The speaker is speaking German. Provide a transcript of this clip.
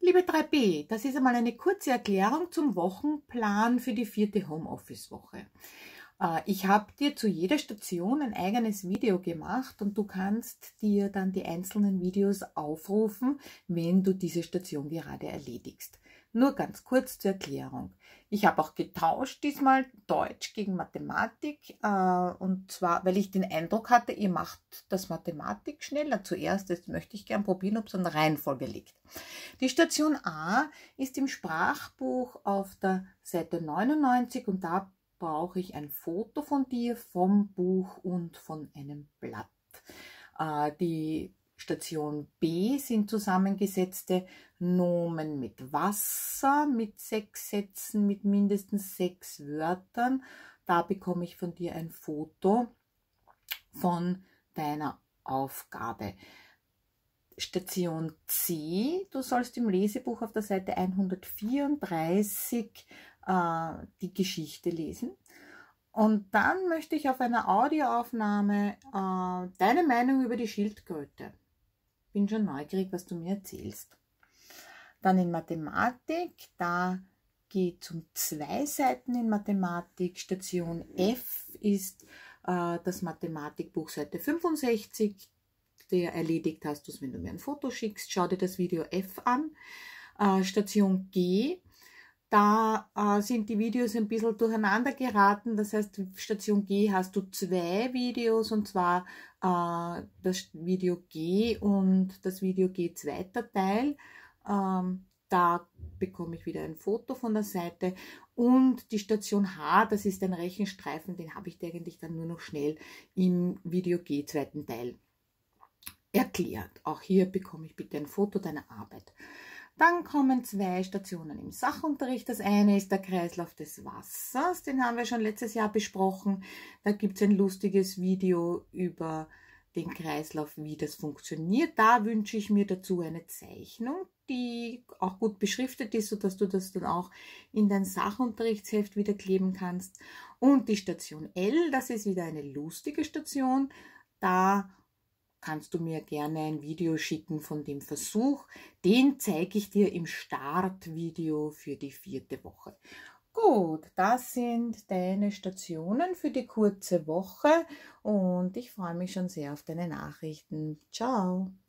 Liebe 3b, das ist einmal eine kurze Erklärung zum Wochenplan für die 4. Homeoffice-Woche. Ich habe dir zu jeder Station ein eigenes Video gemacht und du kannst dir dann die einzelnen Videos aufrufen, wenn du diese Station gerade erledigst. Nur ganz kurz zur Erklärung. Ich habe auch getauscht diesmal Deutsch gegen Mathematik und zwar, weil ich den Eindruck hatte, ihr macht das Mathematik schneller zuerst. Das möchte ich gern probieren, ob es an der Reihenfolge liegt. Die Station A ist im Sprachbuch auf der Seite 99 und da brauche ich ein Foto von dir, vom Buch und von einem Blatt. Die Station B sind zusammengesetzte Nomen mit Wasser, mit 6 Sätzen, mit mindestens 6 Wörtern. Da bekomme ich von dir ein Foto von deiner Aufgabe. Station C, du sollst im Lesebuch auf der Seite 134 die Geschichte lesen. Und dann möchte ich auf einer Audioaufnahme deine Meinung über die Schildkröte. Bin schon neugierig, was du mir erzählst. Dann in Mathematik, da geht es um 2 Seiten in Mathematik. Station F ist das Mathematikbuch Seite 65. Erledigt hast du es, wenn du mir ein Foto schickst. Schau dir das Video F an. Station G, da sind die Videos ein bisschen durcheinander geraten. Das heißt, Station G hast du 2 Videos, und zwar das Video G und das Video G zweiter Teil. Da bekomme ich wieder ein Foto von der Seite. Und die Station H, das ist ein Rechenstreifen, den habe ich dir eigentlich dann nur noch schnell im Video G zweiten Teil erklärt. Auch hier bekomme ich bitte ein Foto deiner Arbeit. Dann kommen 2 Stationen im Sachunterricht. Das eine ist der Kreislauf des Wassers, den haben wir schon letztes Jahr besprochen. Da gibt es ein lustiges Video über den Kreislauf, wie das funktioniert. Da wünsche ich mir dazu eine Zeichnung, die auch gut beschriftet ist, sodass du das dann auch in dein Sachunterrichtsheft wieder kleben kannst. Und die Station L, das ist wieder eine lustige Station. Da kannst du mir gerne ein Video schicken von dem Versuch. Den zeige ich dir im Startvideo für die 4. Woche. Gut, das sind deine Stationen für die kurze Woche und ich freue mich schon sehr auf deine Nachrichten. Ciao!